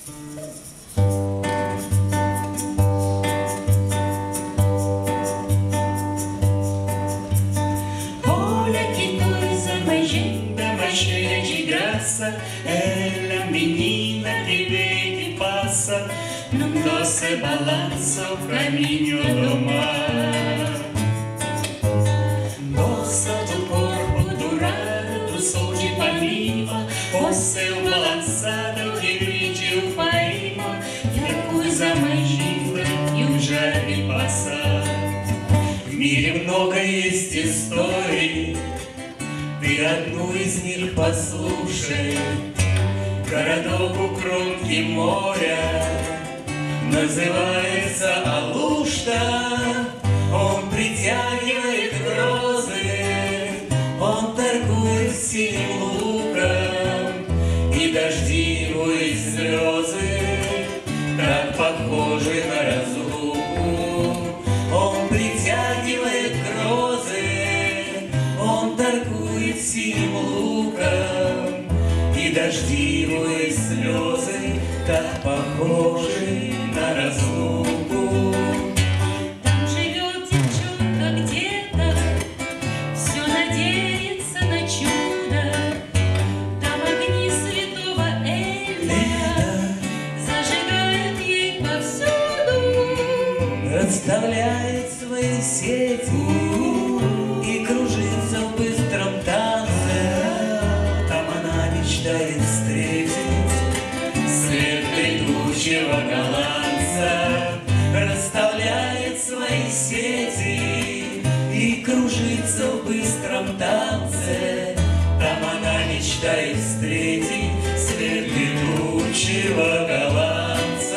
Cheia de graça, ela, menina que veio e passa num doce balanço o caminho do mar. Moça do corpo dourado, do sol de Ipanema, o seu balançado divide o Paima, e a coisa mais linda que eu já vi passar. Мире много есть историй, ты одну из них послушай. Городок у кромки моря называется Алушта. Он притягивает грозы, он торгует синим луком, и дожди его и слезы так похожи на разлуку. Он притягивает грозы, он торгует синим луком, и дожди его и слезы так похожи на разлуку. Там живет девчонка где-то, все надеется на чудо. Там огни святого Эльда зажигают ей повсюду. Расставляет свои сети и кружится в быстром танце. Там она мечтает встретить свет летучего голландца. Расставляет свои сети и кружится в быстром танце. Там она мечтает встретить свет летучего голландца.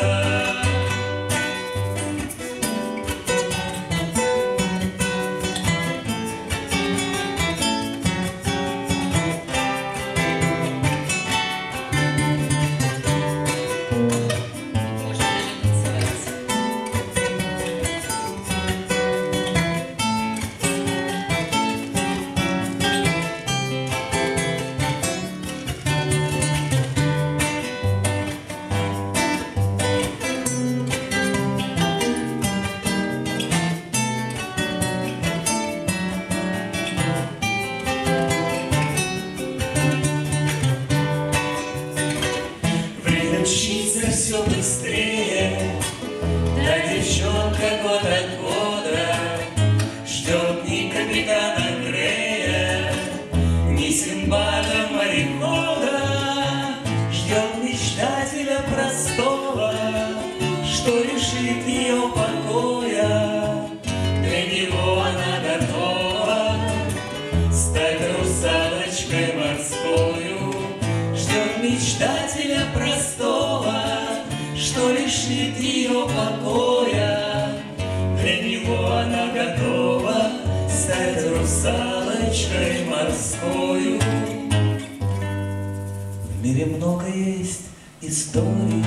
Мчится все быстрее, та девчонка год от года ждет ни капитана Грея, ни Синдбада морехода, ждет мечтателя простого, что лишит ее покоя. Для него она готова стать русалочкой морскою. Ждет мечтателя простого, что лишит ее покоя. Для него она готова стать русалочкой морскою. В мире много есть историй,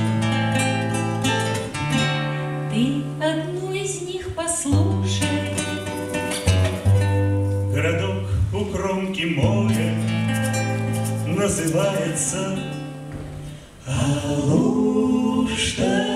Ты одну из них послушай. городок у кромки моря называется Алушта.